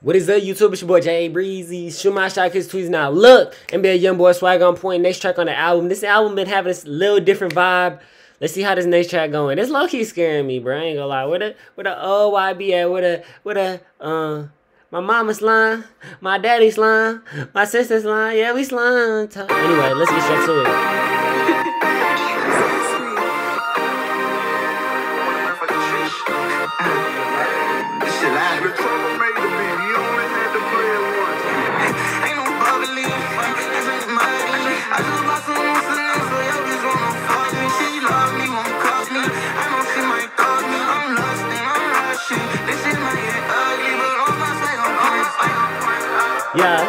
What is up, YouTube? It's your boy Jay Breezy. Shoot my shot, his tweets now. Look, NBA YoungBoy Swag on point. Next track on the album. This album been having this little different vibe. Let's see how this next track going. This low key scaring me, bro. I ain't gonna lie. Where the OYB at? My mama's slime, my daddy's slime, my sister's slime. Yeah, we slime. Anyway, let's get straight to it. Yeah.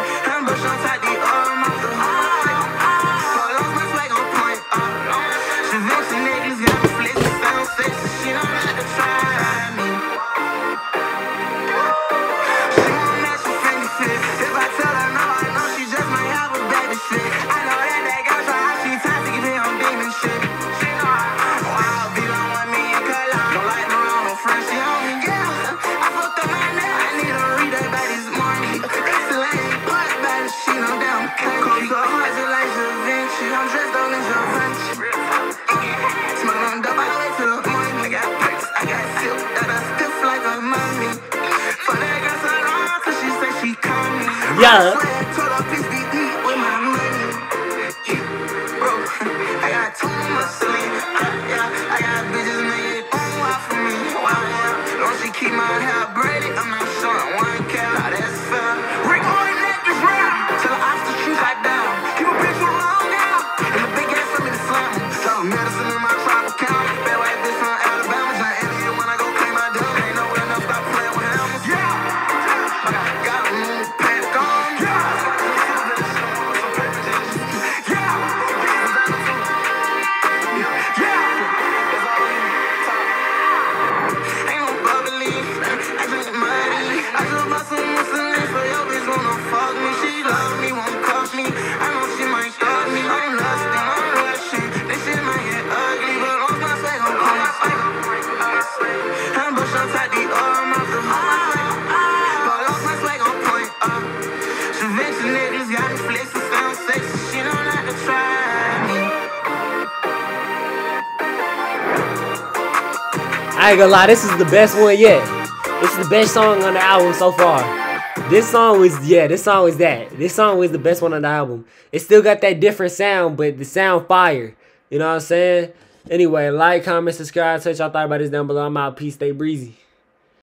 Yeah. Keep my hair braided, I'm not showing one care. Now that's fair. Rick Roy necklace round. Tell the ops to shoot like down. Keep a bitch around now. And the big ass for me to slam him. Got medicine in my tribal count. Bad white bitch from Alabama. Not Indian when I go claim my dub. Ain't nowhere enough stop playing with hammers. Yeah. Gotta move panic on. Yeah. I ain't gonna lie, this is the best one yet. This is the best song on the album so far. This song was that. This song was the best one on the album. It still got that different sound, but the sound fire. You know what I'm saying? Anyway, like, comment, subscribe, tell what y'all thought about this down below. I'm out. Peace, stay breezy.